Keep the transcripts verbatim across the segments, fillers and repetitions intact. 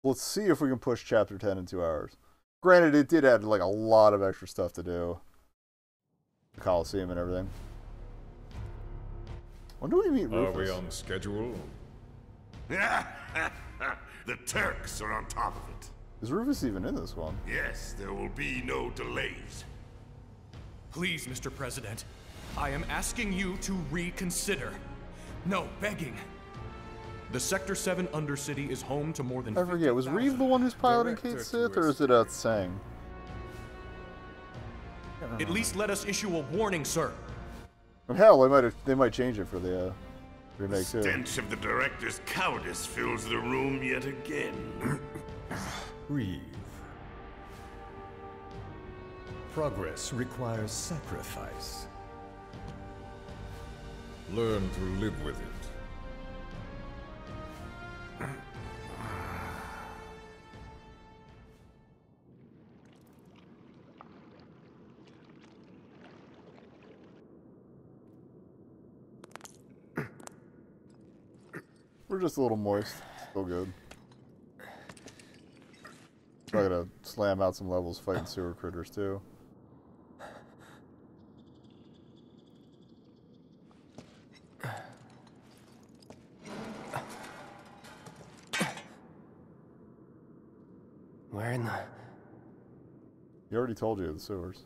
Let's see if we can push chapter ten in two hours. Granted, it did add like a lot of extra stuff to do. The Coliseum and everything. When do we meet Rufus? Are we on schedule? The Turks are on top of it. Is Rufus even in this one? Yes, there will be no delays. Please, Mister President, I am asking you to reconsider. No, begging. The Sector seven Undercity is home to more than I forget, was Reeve the one who's piloting Kate Sith, or is it uh, Tseng? At least let us issue a warning, sir. And hell, they might they might change it for the uh, remake The too. stench of the director's cowardice fills the room yet again. Reeve. Progress requires sacrifice. Learn to live with it. We're just a little moist. Still good. I gotta slam out some levels fighting sewer critters too. Where in the... He already told you the sewers.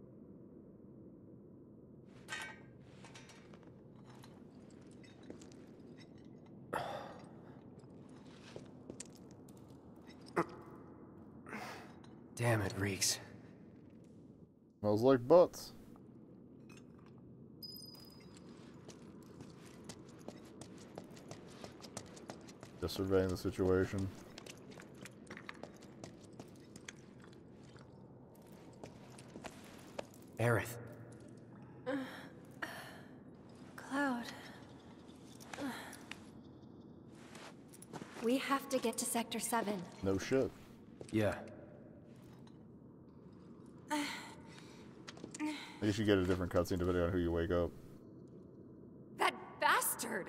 Damn, it reeks. Smells like butts. Just surveying the situation. Aerith. Cloud. We have to get to Sector seven. No shit. Yeah. You should get a different cutscene depending on who you wake up. That bastard!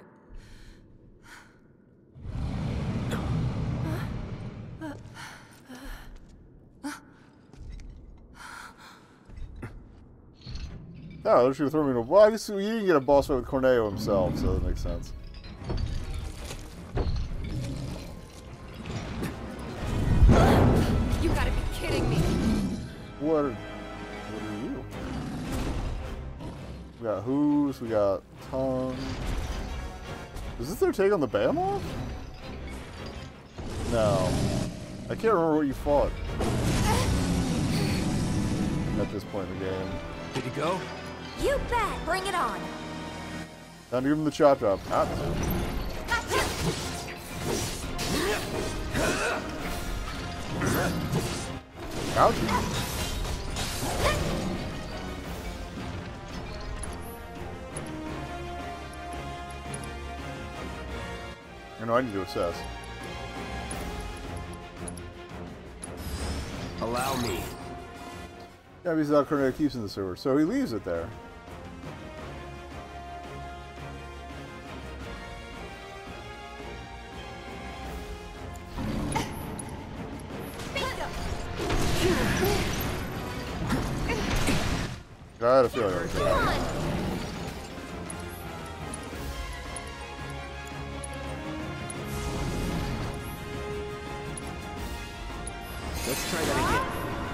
No, they're just gonna throw me in a... Well, I guess you didn't get a boss fight with Corneo himself, so that makes sense. You gotta be kidding me! What are, what are you? We got hooves, we got tongue. Is this their take on the Behemoth? No. I can't remember what you fought at this point in the game. Did he go? You bet! Bring it on! Time to give him the chop chop. Not to. Ouch. I know I need to assess. Allow me. Yeah, because Al Corneo keeps in the sewer, so he leaves it there. I had a feeling it was that. Let's try that again.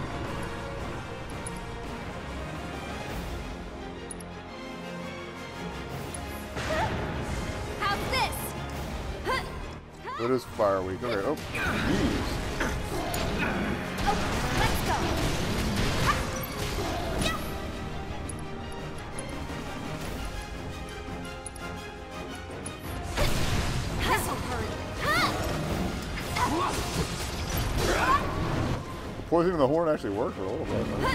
How's this? It is fire week. Okay, oh, jeez. Oh, let's go! This'll hurt! Poisoning the horn actually worked for a little bit. Right?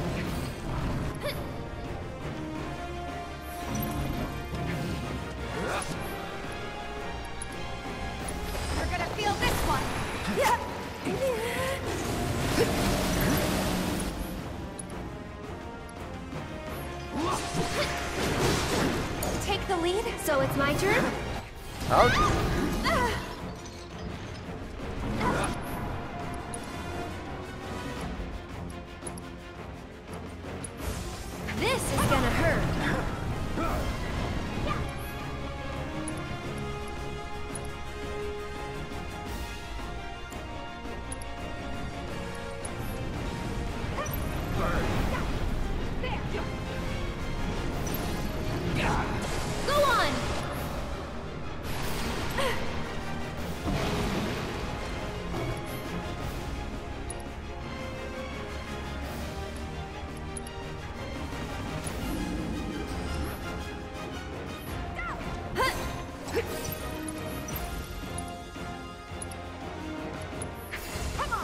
You're gonna feel this one! Take the lead, so it's my turn? Ouch.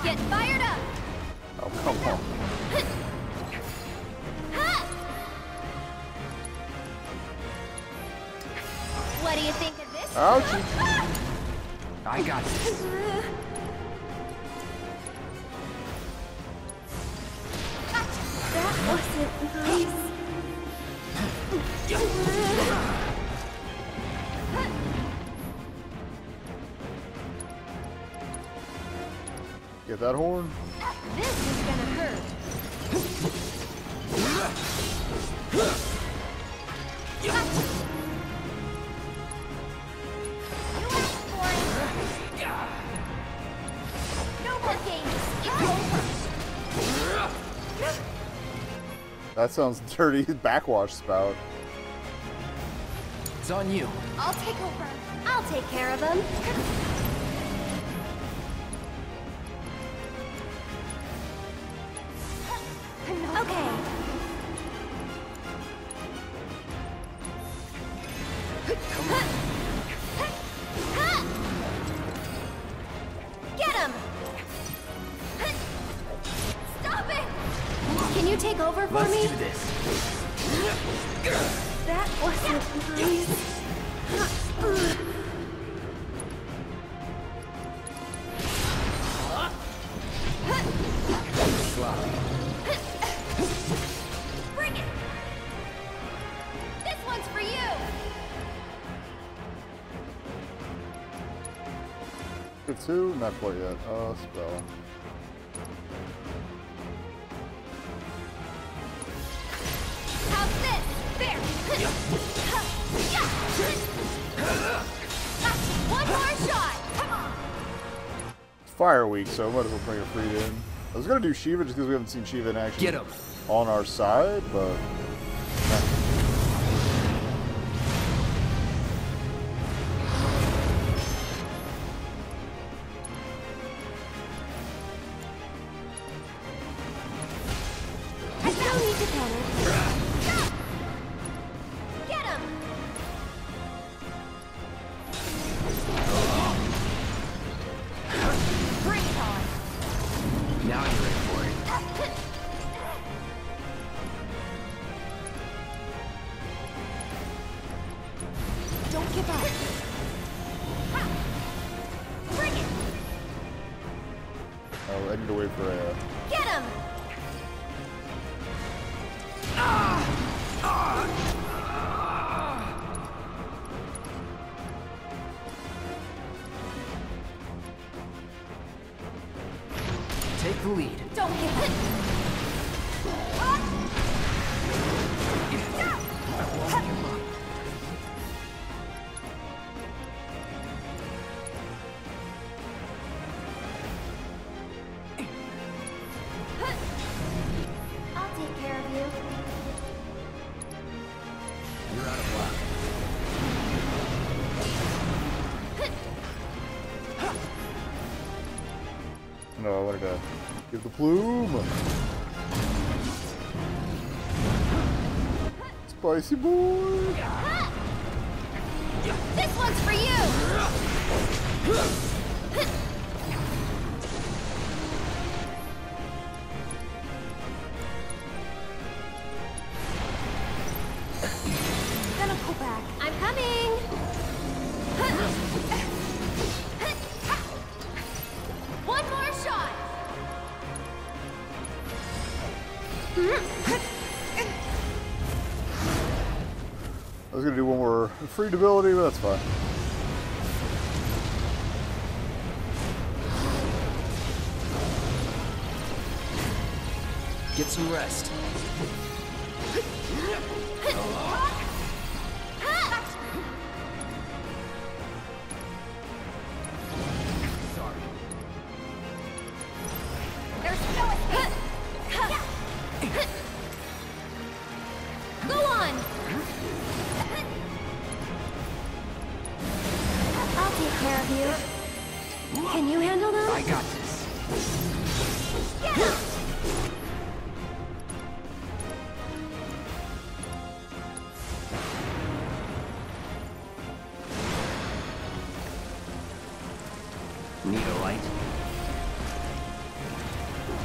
Get fired up! Oh, come on. What do you think of this? Ouchie. I got this. That wasn't nice. Get that horn. This is gonna hurt. You asked for it. No more games. It's over. That sounds dirty. Backwash spout. It's on you. I'll take over. I'll take care of them. Okay. Get him! Stop it! Can you take over for Let's me? do this. That wasn't nice. Sloppy. Bring it! This one's for you! Get two? Not quite yet. Uh, spell. How's this? There! One more shot! Come on! Fire week, so I might as well bring a freed in. I was gonna do Shiva just because we haven't seen Shiva in action Get him. on our side, but I still need to panic. Get him! Bring it on! Now you're ready for it. Don't give up. Ha! Bring it! oh, I need to wait for a. Get him! Take the lead. Don't give up. Ah! I'll take care of you. You're out of luck. No, I wanted to give the plume. Spicy boy. This one's for you! Gonna pull back. I'm coming! One more shot! I was gonna do one more freed ability, but that's fine. Get some rest. Sorry. There's no escape! Go on! I'll take care of you. Can you handle them? I got this. Yeah! Need a light?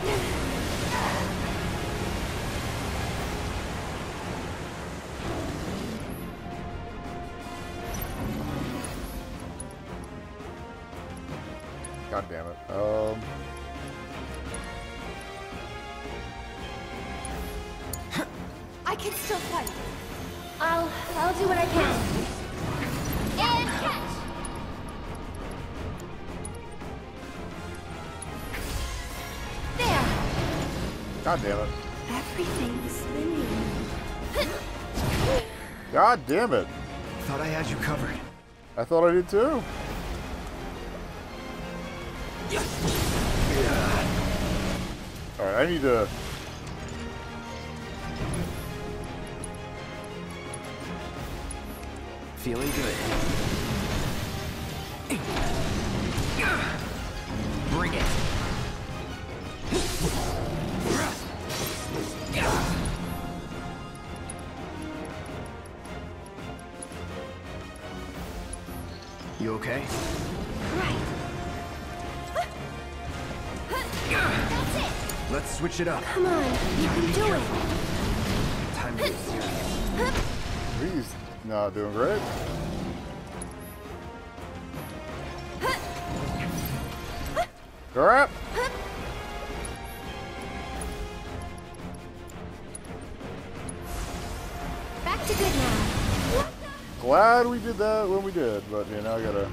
God damn it. Um. I can still fight. I'll I'll do what I can. And catch. There. God damn it. Everything's spinning. God damn it. Thought I had you covered. I thought I did too. Alright, I need to... Feeling good. Bring it. You okay? Right. That's it. Let's switch it up. Come on, you can do it. Time to get serious. He's not doing great. Crap! Back to good now. Glad we did that when we did, but you know, I gotta...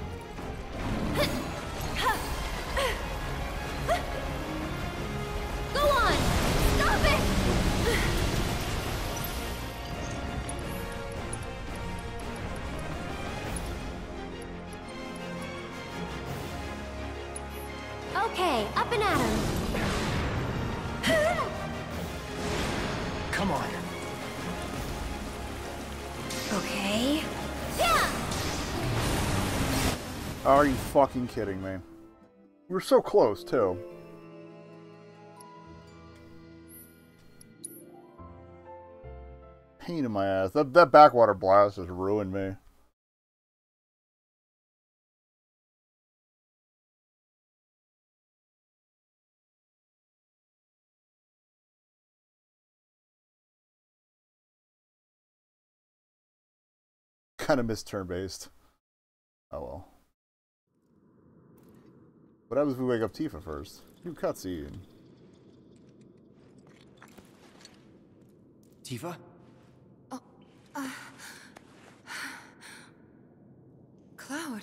Go on! Stop it! Okay, up and at him. Come on. Okay. Yeah! Are you fucking kidding me? We were so close, too. Pain in my ass. That, that backwater blast has ruined me. Kind of missed turn-based. Oh well. What happens if we wake up Tifa first? New cutscene. Tifa? Oh, uh... Cloud.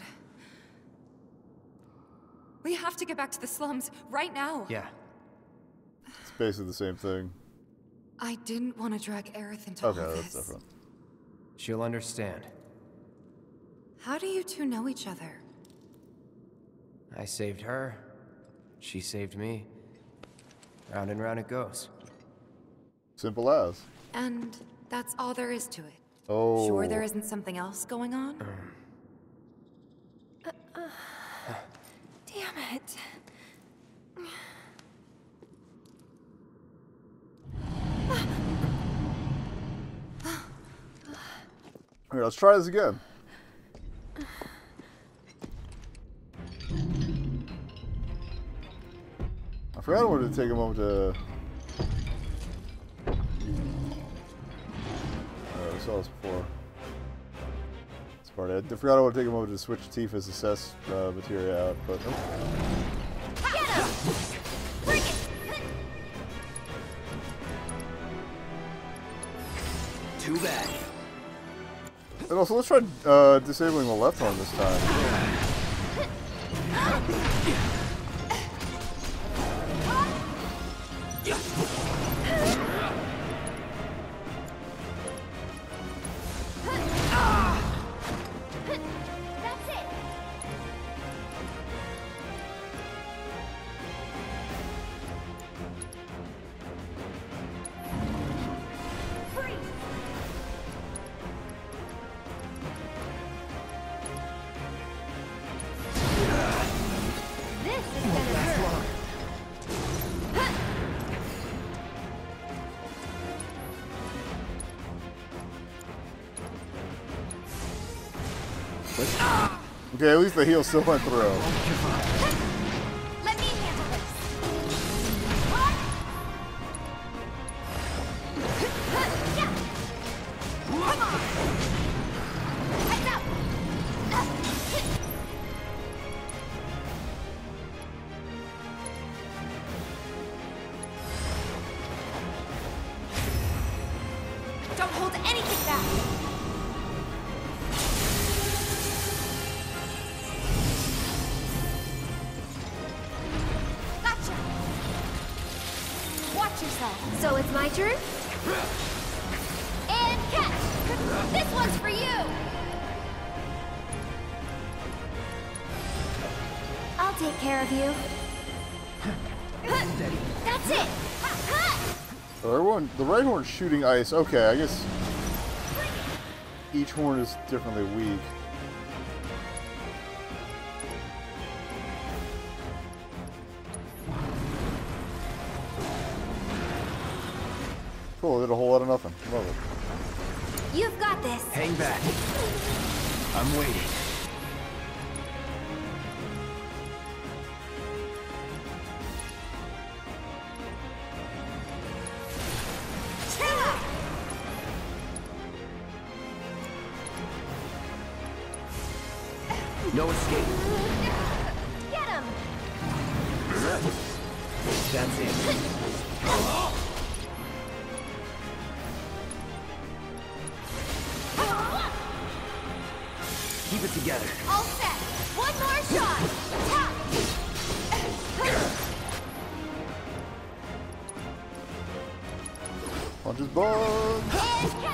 We have to get back to the slums right now. Yeah. It's basically the same thing. I didn't want to drag Aerith into Okay, all of that's this. different. She'll understand. How do you two know each other? I saved her. She saved me. Round and round it goes. Simple as. And that's all there is to it. Oh. Sure there isn't something else going on? Uh, uh, damn it. Here, let's try this again. I forgot I wanted to take a moment to... Uh, we saw this before. This part, I forgot I wanted to take a moment to switch Tifa's assess uh, material out, but... Oh. Get him! Bring it! Too bad. And also, let's try uh, disabling the left arm this time. That's it! Freeze! This is gonna hurt. Okay, at least the heel still went through. Let me handle this. anything back. Gotcha. Watch yourself. So it's my turn? And catch! This one's for you! I'll take care of you. That's it! So everyone, the right horn's shooting ice. Okay, I guess each horn is differently weak. Cool, did a whole lot of nothing. Love it. You've got this. Hang back. I'm waiting. No escape. Get him! That's it. Keep it together. All set. One more shot. Tap. Punches bug. And catch.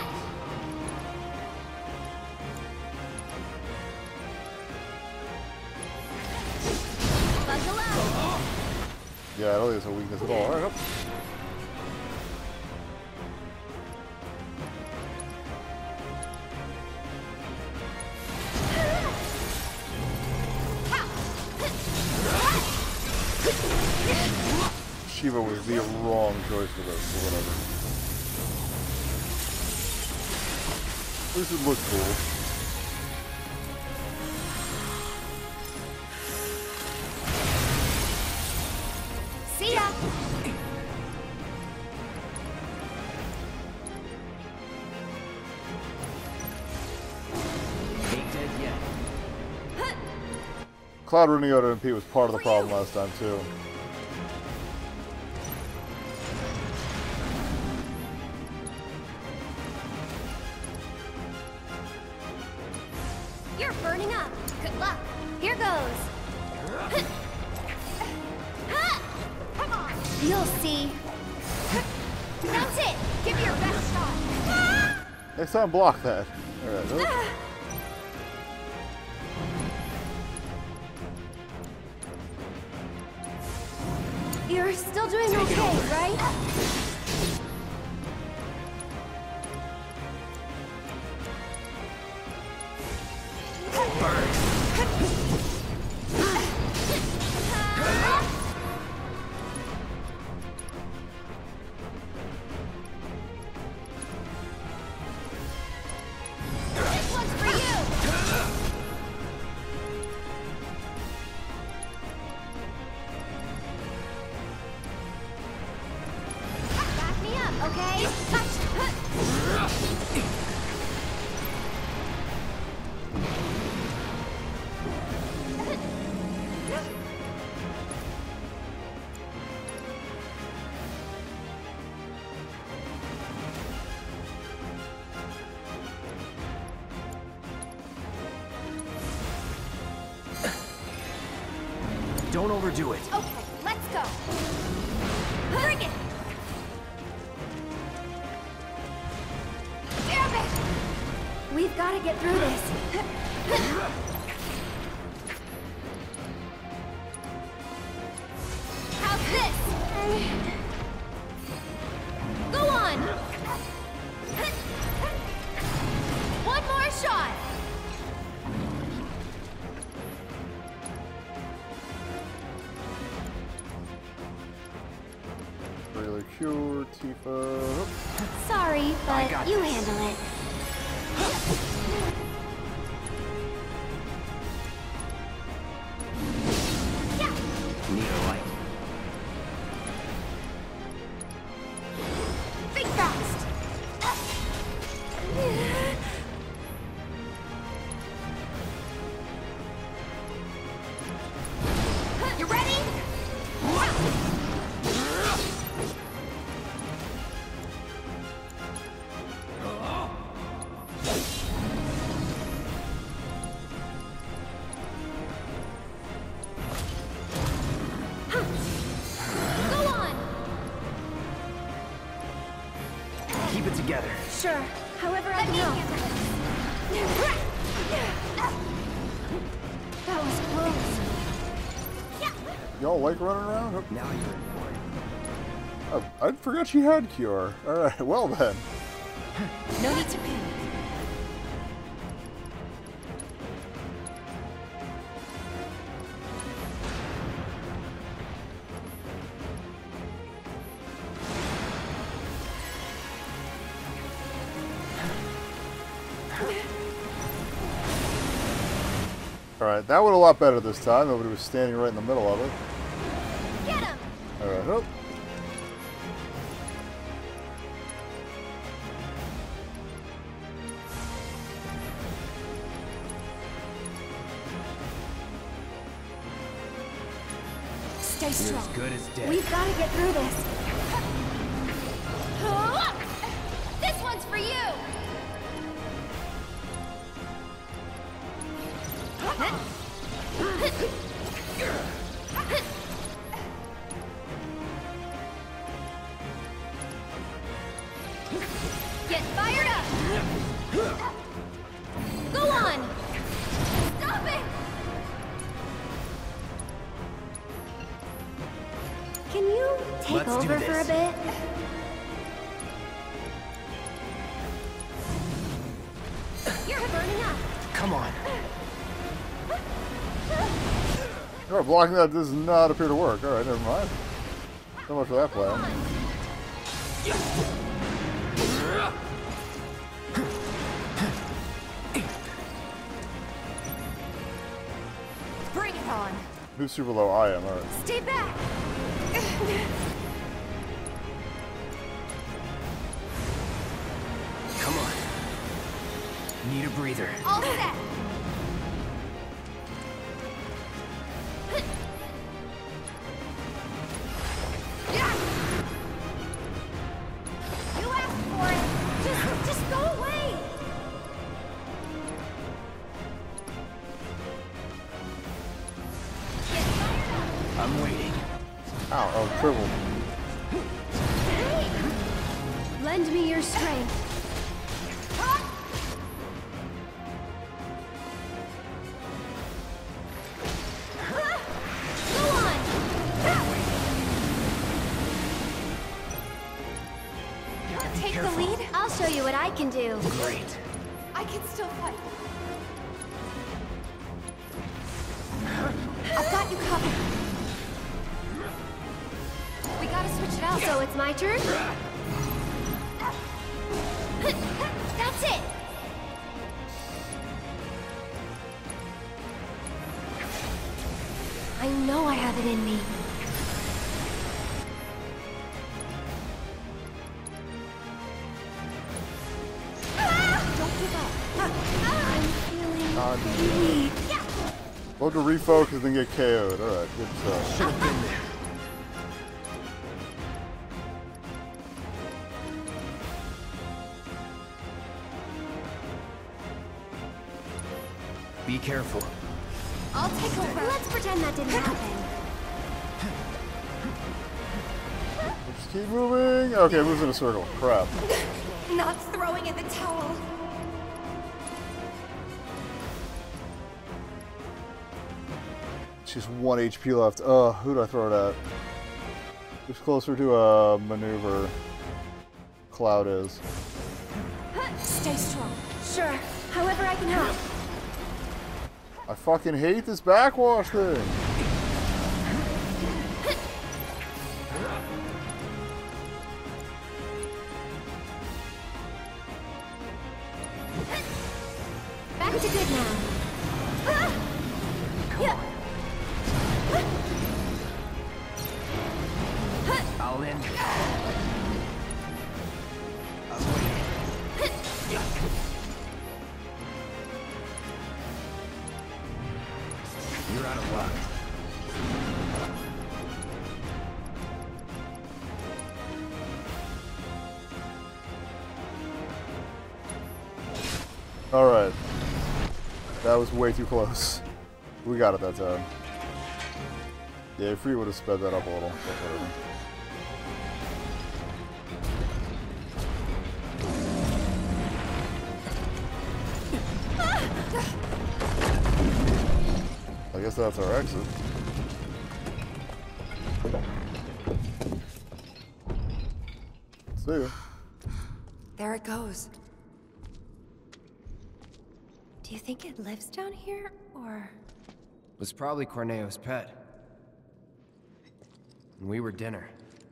Buckle up. Yeah, I don't think it's a weakness at all. All right, up. Shiva was the wrong choice for this, or whatever. At least it looks cool. See ya. Ain't dead yet. Cloud running out of M P was part of the problem last time, too. You're burning up. Good luck. Here goes. Come on. You'll see. That's it. Give me your best shot. Next time, block that. Alright, nope. You're still doing okay, right? This one's for you. Back me up, okay? Touch. Don't overdo it. Okay, let's go. Bring it. Damn it! We've got to get through this. How's this? Go on. One more shot. Regular cure, Tifa. Sorry, I but got you this. handle it. Need a light. Think fast. You ready? Sure. However I can help. That was close. Y'all like running around? Now you're important. Oh, I forgot she had cure. Alright, well then. No need to panic. Alright, that went a lot better this time. Nobody was standing right in the middle of it. Get him! Alright, oh. Stay You're strong. as good as dead. We've got to get through this. This one's for you! Get fired up! Go on! Stop it! Can you take Let's do over for a this. bit? You're burning up! Come on. Alright, blocking that does not appear to work. Alright, never mind. So much for that plan. Bring it on. Who's super low? I am, alright. Stay back! Come on. Need a breather. All set! You asked for it! Just, just go away! Get fired up! I'm waiting. Ow, oh, triple. Hey! Lend me your strength. Go on! Take the careful. lead? I'll show you what I can do. Great. I can still fight. I've got you covered. We gotta switch it out. So it's my turn? That's it! I know I have it in me. Don't give up. I'm feeling God. pretty weak. Love to refocus and then get K O'd. Alright, good stuff. Should have been there. Be careful. I'll take over. Let's pretend that didn't happen. Just keep moving. Okay, moves in a circle. Crap. Not throwing in the towel. She's one H P left. Uh, who do I throw it at? Who's closer to a maneuver? Cloud is. Stay strong. Sure. However I can help. I fucking hate this backwash thing. Back to good now. Yeah. I'll end it. I'm waiting. You're out of luck. Alright. That was way too close. We got it that time. Yeah, if we would have sped that up a little. But whatever. I guess that's our exit. See ya. There it goes. Do you think it lives down here, or...? It was probably Corneo's pet. And we were dinner.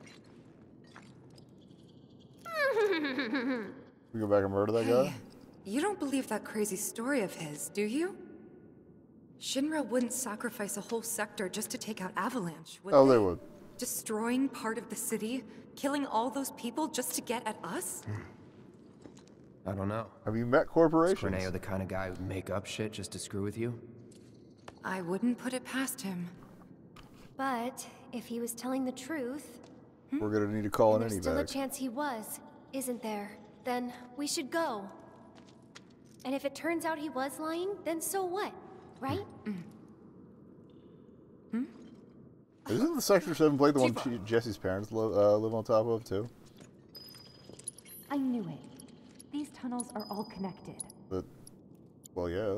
We go back and murder that Hey, guy? you don't believe that crazy story of his, do you? Shinra wouldn't sacrifice a whole sector just to take out Avalanche, would Oh, they? they would. Destroying part of the city, killing all those people just to get at us? I don't know. Have you met Is corporations? Corneo the kind of guy who'd make up shit just to screw with you? I wouldn't put it past him. But, if he was telling the truth, We're gonna need to call an there's still a evac. chance he was, isn't there? Then, we should go. And if it turns out he was lying, then so what? Right? Isn't the Sector seven plate the one she, Jesse's parents li uh, live on top of, too? I knew it. These tunnels are all connected. But, well, yeah.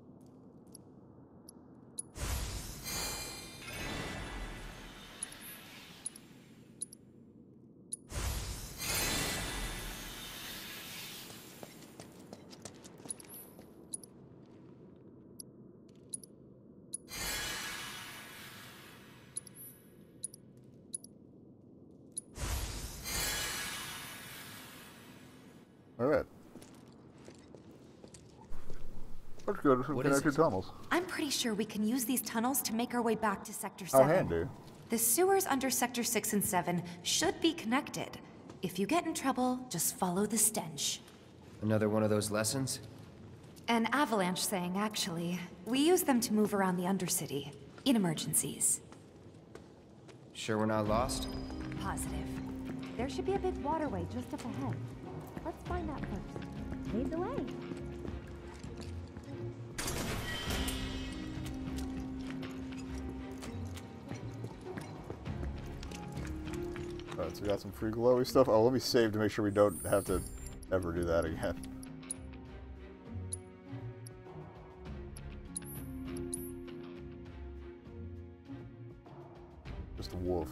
Alright. Let's go to some What is connected it? tunnels. I'm pretty sure we can use these tunnels to make our way back to Sector How seven. handy. The sewers under Sector six and seven should be connected. If you get in trouble, just follow the stench. Another one of those lessons? An avalanche thing, actually. We use them to move around the Undercity, in emergencies. Sure we're not lost? Positive. There should be a big waterway just up ahead. Let's find that first. Lead the way. Alright, so we got some free glowy stuff. Oh, let me save to make sure we don't have to ever do that again. Just a wolf.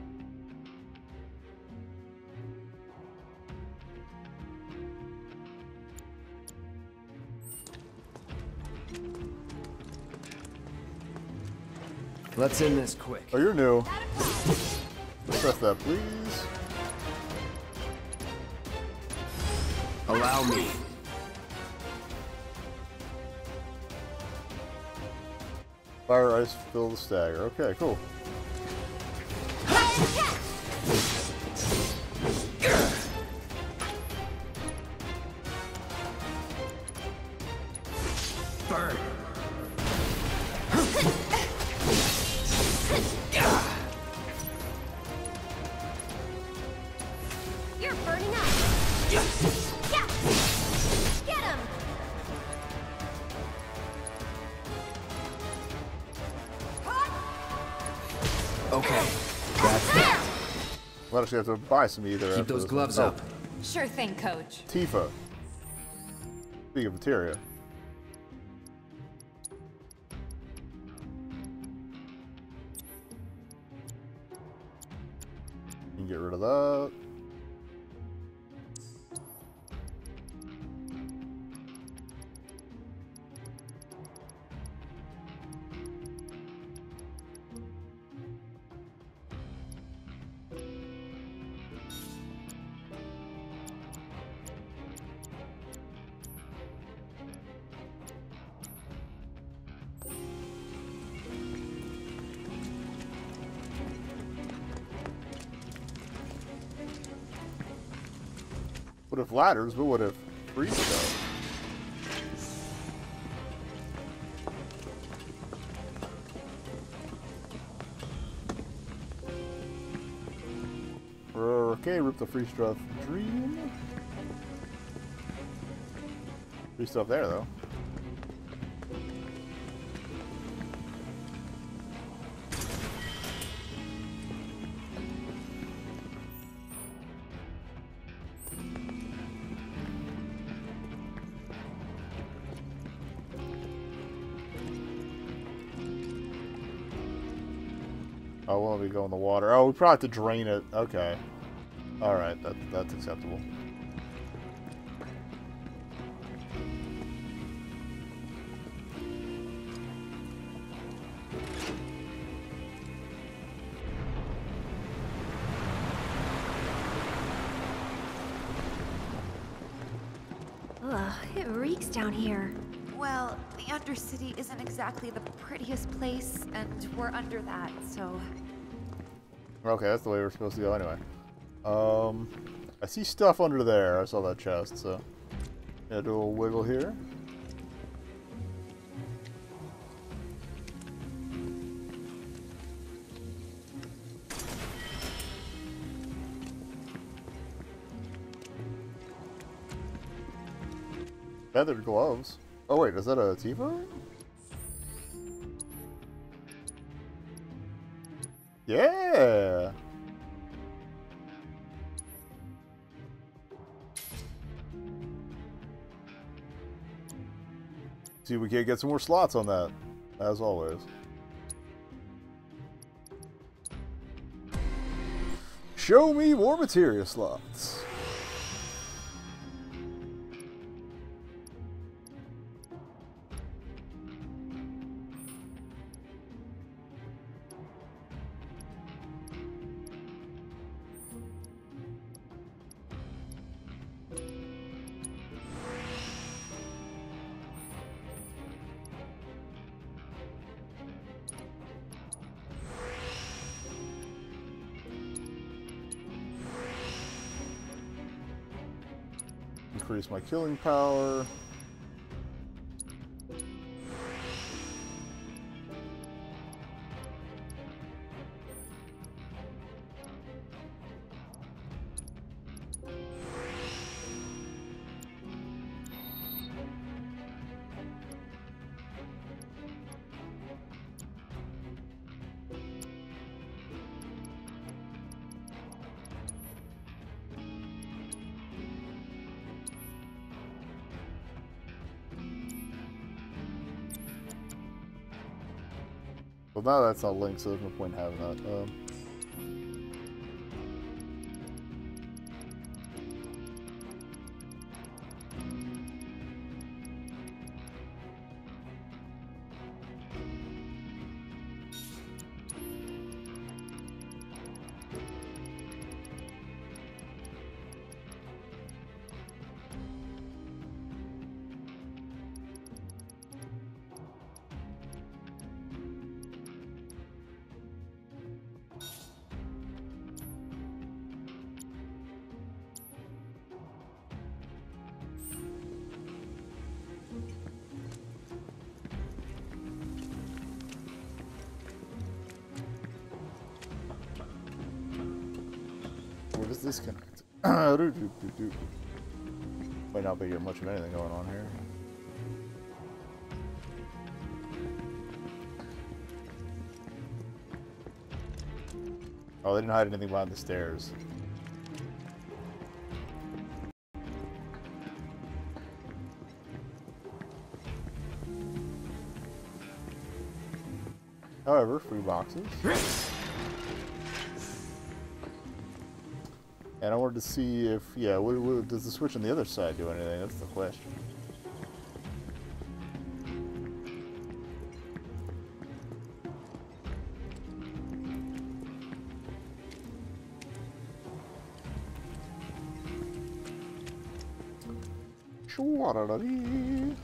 Let's end this quick. Oh, you're new. Press that, please. Allow me. Fire, ice, fill the stagger. Okay, cool. Burn. You're burning up! Yeah! Get him! Okay. That's that. We'll actually have to buy some either. Keep after those this gloves one. up. Sure thing, Coach. Oh, Tifa. Speaking of materia. You can get rid of that. What if ladders, but what if freeze stuff? Okay, rip the free stuff dream. Free stuff there though. Oh, won't we go in the water? Oh, we probably have to drain it. Okay. Alright, that, that's acceptable. Ugh, it reeks down here. Well, the Undercity isn't exactly the prettiest place, and we're under that, so... Okay, that's the way we're supposed to go anyway. Um, I see stuff under there. I saw that chest, so... Yeah, do a little wiggle here. Feathered gloves. Oh wait, is that a Tifa? Yeah. See, we can get some more slots on that, as always. Show me more materia slots. Increase my killing power. Well, now that's not linked, so there's no point in having that. Um, What is this connect? do, do, do, do. Might not be much of anything going on here. Oh, they didn't hide anything behind the stairs. However, free boxes. And I wanted to see if, yeah, what, what, does the switch on the other side do anything? That's the question. Shwa-da-da-dee.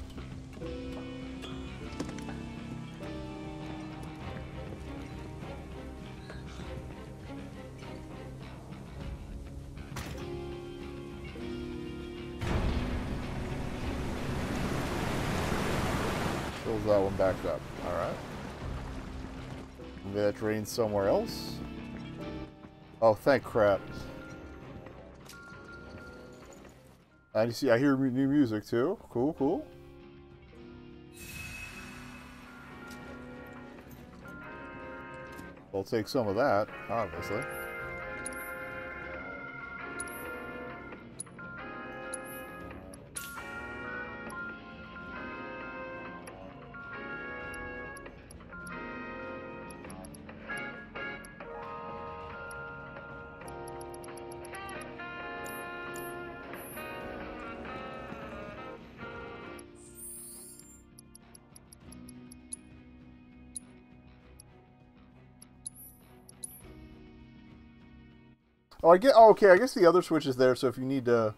Fills that one back up. Alright. Maybe that drains somewhere else. Oh, thank crap. I see. I hear new music too. Cool, cool. I'll take some of that, obviously. Oh, I get. Oh, okay, I guess the other switch is there, so if you need to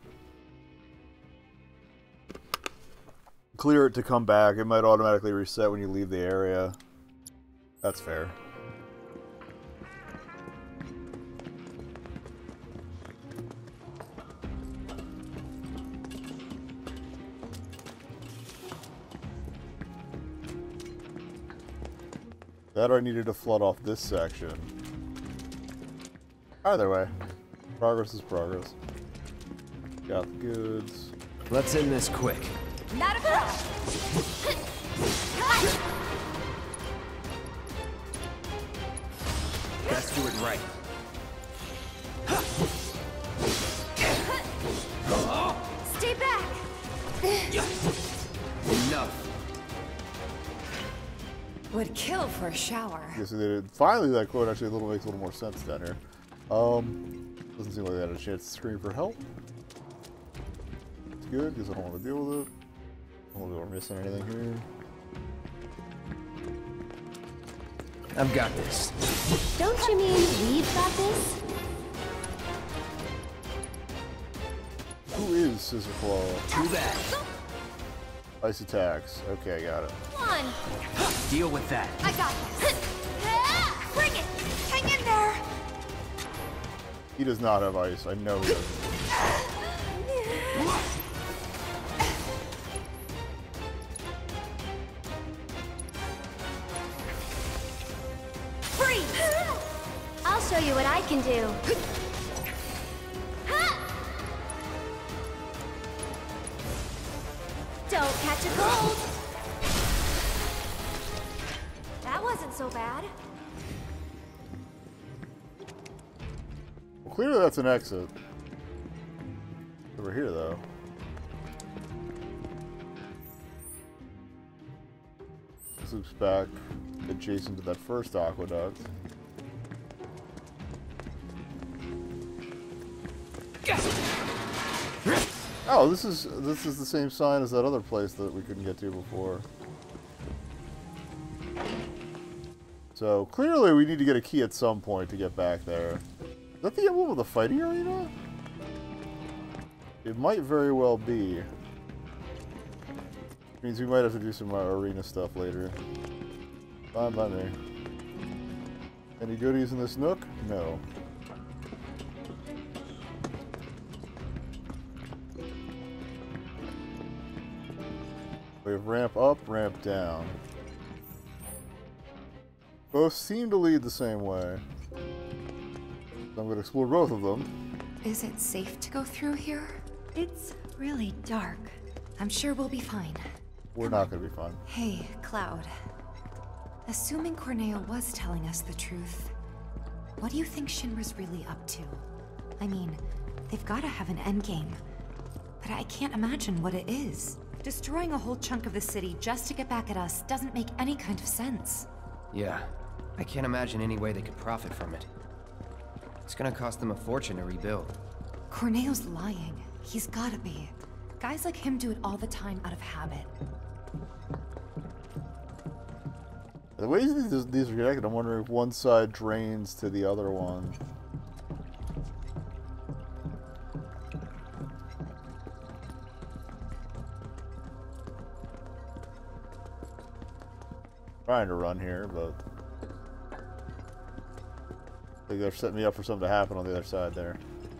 clear it to come back, it might automatically reset when you leave the area. That's fair. That I needed to flood off this section. Either way, progress is progress. Got the goods. Let's end this quick. Not a problem. Let's do it right. Stay back. Enough. Would kill for a shower. Yes, they did. Finally, that quote actually a little makes a little more sense down here. Um, doesn't seem like they had a chance to scream for help. It's good because I don't want to deal with it. I don't know if we're missing anything here. I've got this. Don't you mean we've got this? Who is Scissor Claw? Too bad. Ice attacks. Okay, got it. One. Deal with that. I got this. Bring it. Hang in there. He does not have ice. I know he doesn't. Freeze. I'll show you what I can do. Don't catch a cold. That wasn't so bad. Well, clearly that's an exit. Over here, though. This loops back adjacent to that first aqueduct. Oh, this is this is the same sign as that other place that we couldn't get to before. So clearly we need to get a key at some point to get back there. Is that the emblem of the fighting arena? It might very well be. Means we might have to do some uh, arena stuff later. Fine by me. Any goodies in this nook? No. We have ramp up, ramp down. Both seem to lead the same way. So I'm going to explore both of them. Is it safe to go through here? It's really dark. I'm sure we'll be fine. We're not going to be fine. Hey, Cloud. Assuming Corneo was telling us the truth, what do you think Shinra's really up to? I mean, they've got to have an endgame, but I can't imagine what it is. Destroying a whole chunk of the city just to get back at us doesn't make any kind of sense. Yeah, I can't imagine any way they could profit from it. It's gonna cost them a fortune to rebuild. Corneo's lying. He's gotta be. Guys like him do it all the time out of habit. The way these, these are connected, I'm wondering if one side drains to the other one. Trying to run here, but I think they're setting me up for something to happen on the other side there.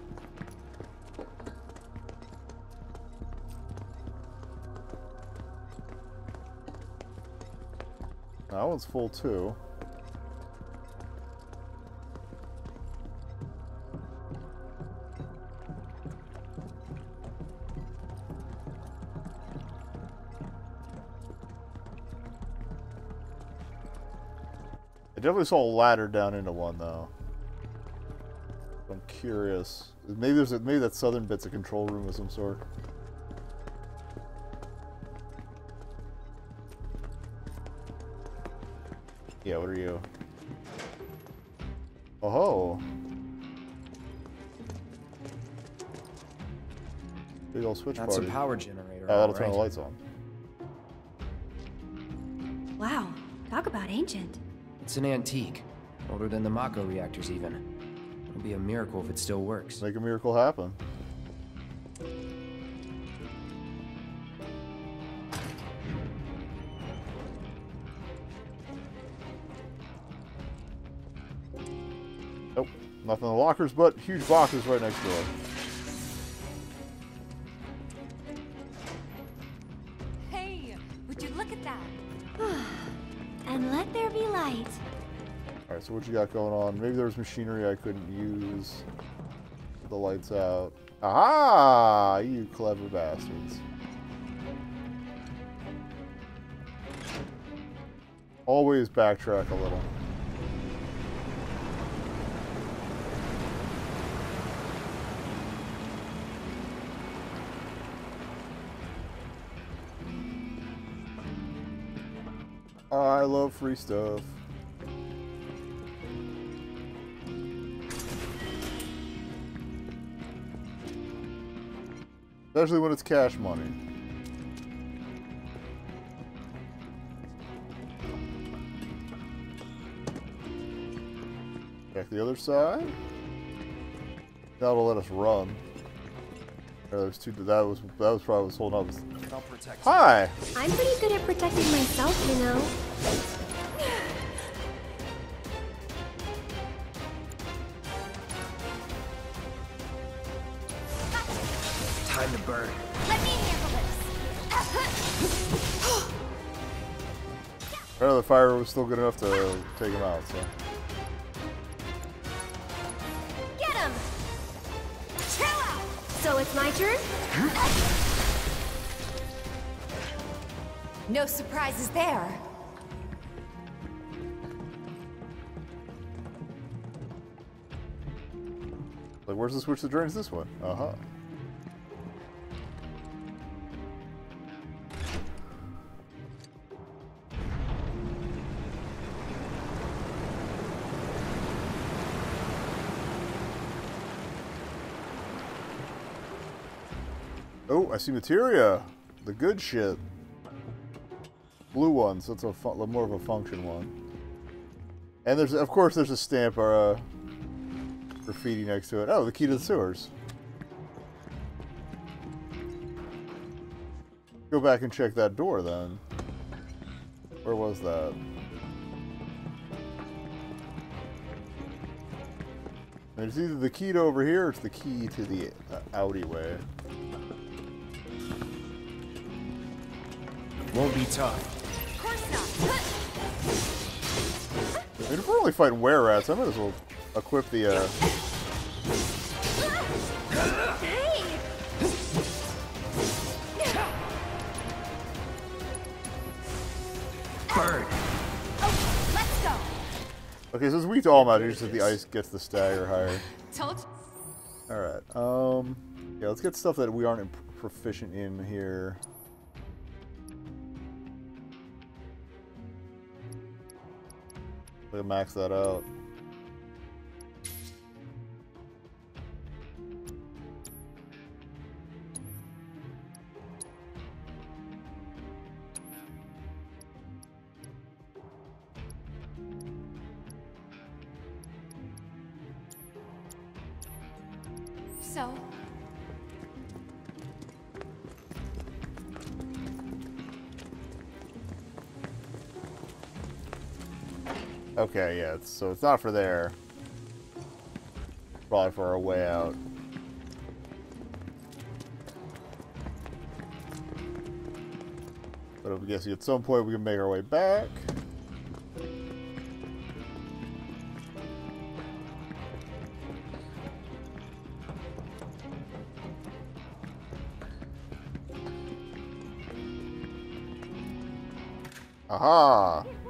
That one's full too. I definitely saw a ladder down into one though. I'm curious. Maybe there's a, maybe that southern bit's a control room of some sort. Yeah, what are you? Oh ho! Big old switch That's party. a power generator. Oh, that'll all turn the right. lights on. Wow, talk about ancient. It's an antique, older than the Mako reactors even. It'll be a miracle if it still works. Make a miracle happen. Nope, nothing in the lockers, but huge boxes right next door. Hey, would you look at that? And let there be light. Alright, so what you got going on? Maybe there was machinery I couldn't use. Put the lights out. Aha! You clever bastards. Always backtrack a little. I love free stuff. Especially when it's cash money. Check the other side. That'll let us run. There, there's two. That was that was probably what's holding up. I'll protect Hi. I'm pretty good at protecting myself, you know. Time to burn. Let me handle this. Apparently the fire was still good enough to take him out, so. Get him! Chill out! So it's my turn? No surprises there. Like, where's the switch that drains this one? Uh-huh. Oh, I see materia. The good shit. Blue one, so it's a fun, more of a function one. And there's, of course, there's a stamp or a graffiti next to it. Oh, the key to the sewers. Go back and check that door then. Where was that? And it's either the key to over here or it's the key to the uh, outie way. Won't be tough. Of course not. I mean, if we're only fighting were-rats, I might as well equip the, uh... Hey! Burn. Oh, let's go. Okay, so it's weak to all magic, just that the ice gets the stagger higher. Told. Alright, um... yeah, let's get stuff that we aren't proficient in here. We'll max that out. So, Okay, yeah, it's, so it's not for there. Probably for our way out. But I'm guessing at some point we can make our way back. Aha!